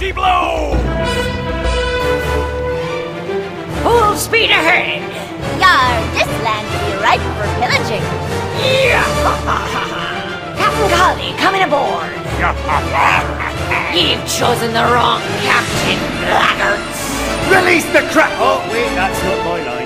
Mighty blow! Full speed ahead! Yar, this land will be ripe for pillaging. Yeah! Captain Kali, coming aboard! You've chosen the wrong captain, laggards! Release the crap! Oh, wait, that's not my line.